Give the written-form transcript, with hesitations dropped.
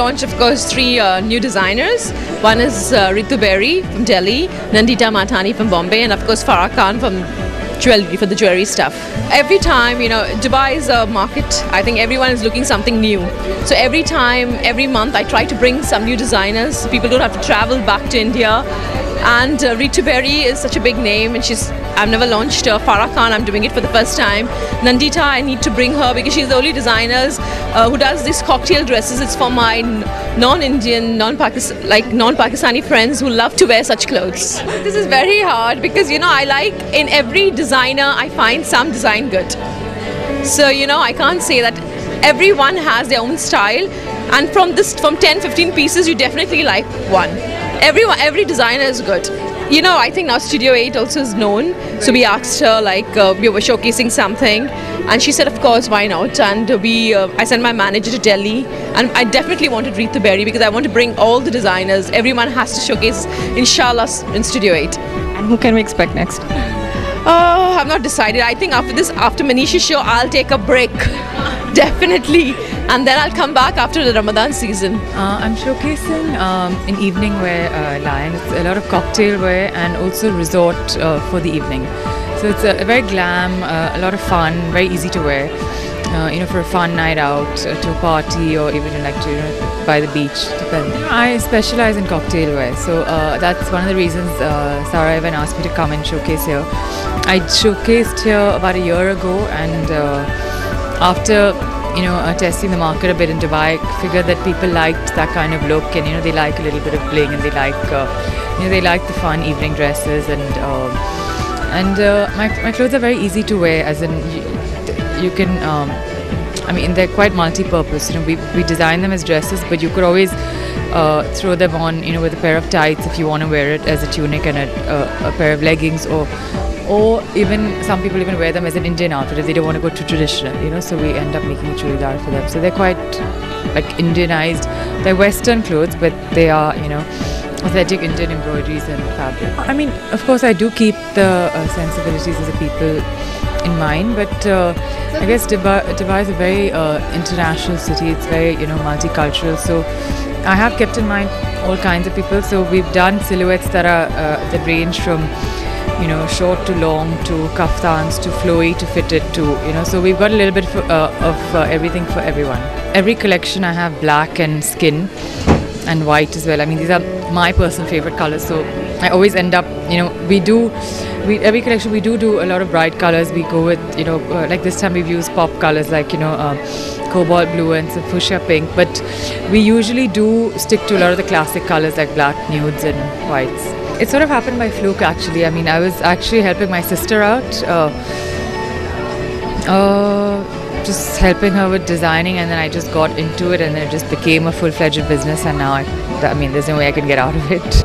launched, of course, 3 new designers. One is Ritu Berry from Delhi, Nandita Mathani from Bombay, and of course Farah Khan from jewelry, for the jewelry stuff. Every time, you know, Dubai is a market. I think everyone is looking something new. So every time, every month, I try to bring some new designers. People don't have to travel back to India. And Ritu Berry is such a big name, and I've never launched Farah Khan. I'm doing it for the first time. Nandita, I need to bring her because she's the only designer who does these cocktail dresses. It's for my non-Indian, non-Pakistani friends who love to wear such clothes. This is very hard because, you know, I like in every designer I find some design good. So, you know, I can't say that everyone has their own style, and from 10-15 pieces you definitely like one. Every designer is good. You know, I think now Studio 8 also is known. So we asked her, like, we were showcasing something, and she said, of course, why not? And I sent my manager to Delhi, and I definitely wanted Ritu Berry because I want to bring all the designers. Everyone has to showcase, inshallah, in Studio 8. And who can we expect next? Oh, I've not decided. I think after Manishi's show, I'll take a break. Definitely. And then I'll come back after the Ramadan season. I'm showcasing an evening wear line. It's a lot of cocktail wear and also resort for the evening. So it's a very glam, a lot of fun, very easy to wear. You know, for a fun night out, to a party, or even like to, you know, by the beach. Depends. You know, I specialize in cocktail wear, so that's one of the reasons Sarah even asked me to come and showcase here. I showcased here about a year ago, and after, you know, testing the market a bit in Dubai, I figured that people liked that kind of look, and, you know, they like a little bit of bling, and they like, you know, they like the fun evening dresses, and my clothes are very easy to wear, as in you can, I mean, they're quite multi-purpose. You know, we design them as dresses, but you could always throw them on, you know, with a pair of tights if you want to wear it as a tunic and a pair of leggings, or even some people even wear them as an Indian outfit if they don't want to go too traditional, you know. So we end up making a churidar for them. So they're quite like Indianized. They're Western clothes, but they are, you know, authentic Indian embroideries and fabric. I mean, of course, I do keep the sensibilities of the people in mind, but I guess Dubai is a very international city. It's very, you know, multicultural. So I have kept in mind all kinds of people. So we've done silhouettes that are that range from, you know, short to long, to kaftans, to flowy, to fitted, to, you know, so we've got a little bit of everything for everyone. Every collection I have black and skin and white as well. I mean, these are my personal favorite colors, so I always end up, you know, every collection we do a lot of bright colors. We go with, you know, like this time we've used pop colors like, you know, cobalt blue and some fuchsia pink, but we usually do stick to a lot of the classic colors like black, nudes and whites. It sort of happened by fluke, actually. I mean, I was actually helping my sister out, just helping her with designing, and then I just got into it, and then it just became a full-fledged business, and now I mean, there's no way I can get out of it.